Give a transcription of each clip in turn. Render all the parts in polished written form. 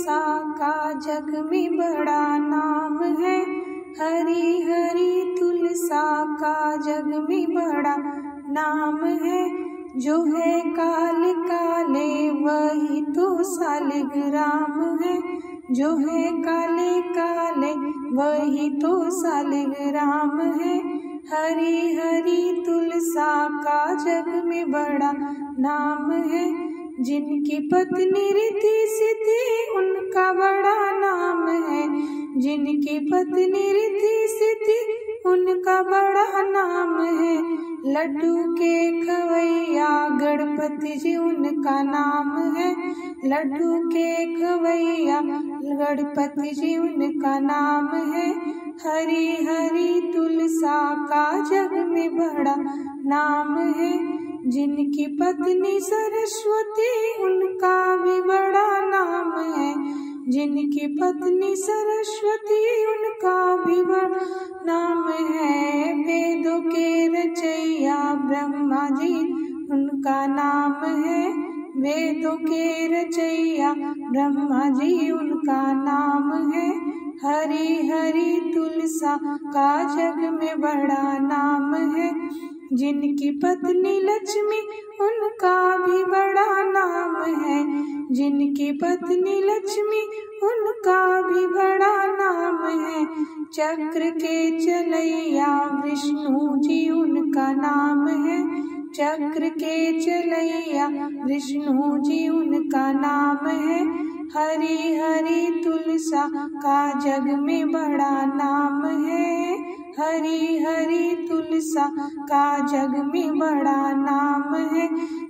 तुलसा का जग में बड़ा नाम है। हरी हरी तुलसा का जग में बड़ा नाम है। जो है काले काले वही तो सालिग्राम है। जो है काले काले वही तो सालिग्राम है। हरी हरी तुलसा का जग में बड़ा नाम है। जिनकी पत्नी रिद्धि सिद्धि उनका बड़ा नाम है। जिनकी पत्नी रिद्धि सिद्धि उनका बड़ा नाम है। लड्डू के खवैया गणपति जी उनका नाम है। लड्डू के खवैया गणपति जी उनका नाम है। हरी हरी तुलसा का जग में बड़ा नाम है। जिनकी पत्नी सरस्वती उनका भी बड़ा नाम है। जिनकी पत्नी सरस्वती उनका भी बड़ा नाम है। वेदों के रचैया ब्रह्मा जी उनका नाम है। वेदों के रचैया ब्रह्मा जी उनका नाम है। हरी हरी तुलसा का जग में बड़ा नाम है। जिनकी पत्नी लक्ष्मी उनका भी बड़ा नाम है। जिनकी पत्नी लक्ष्मी उनका भी बड़ा नाम है। चक्र के चलैया विष्णु जी उनका नाम है। चक्र के चलैया विष्णु जी उनका नाम है। हरी हरी तुलसा का जग में बड़ा नाम है। हरी हरी तुलसा का जग में बड़ा नाम है।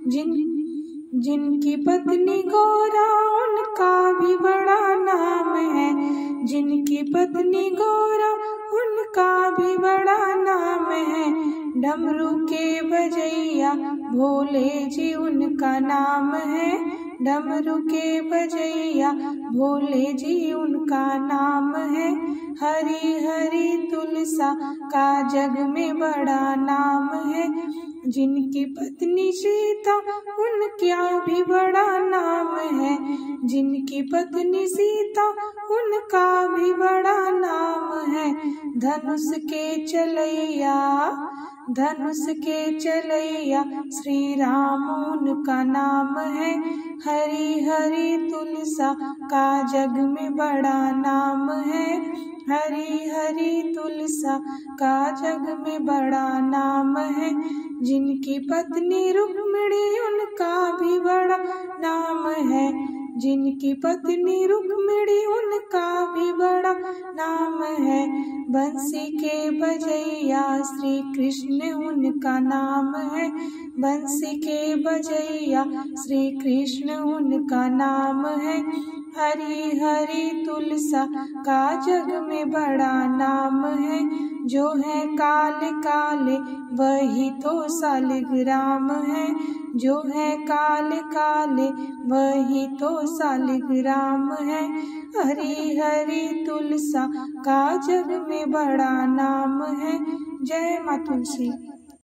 जिनकी पत्नी गौरा उनका भी बड़ा नाम है। जिनकी पत्नी गौरा उनका भी बड़ा नाम है। डमरू के बजैया भोले जी उनका नाम है। डमरू के बजैया भोले जी उनका नाम है। हरी हरी तुलसा का जग में बड़ा नाम है। जिनकी पत्नी सीता उनका भी बड़ा नाम है। जिनकी पत्नी सीता उनका भी बड़ा नाम है। धनुष के चलैया श्री राम उनका नाम है। हरी हरी तुलसा का जग में बड़ा नाम है। हरी हरी तुलसा का जग में बड़ा नाम है। जिनकी पत्नी रुक्मिणी उनका भी बड़ा नाम है। जिनकी पत्नी रुक्मिणी उनका भी बड़ा नाम है। बंसी के बजैया श्री कृष्ण उनका नाम है। बंसी के बजैया श्री कृष्ण उनका नाम है। हरी हरी तुलसा का जग में बड़ा नाम है। जो है काले काले वही तो सालिग्राम है। जो है काले काले वही तो सालिग्राम है। हरी हरी तुलसा का जग में बड़ा नाम है। जय मां तुलसी।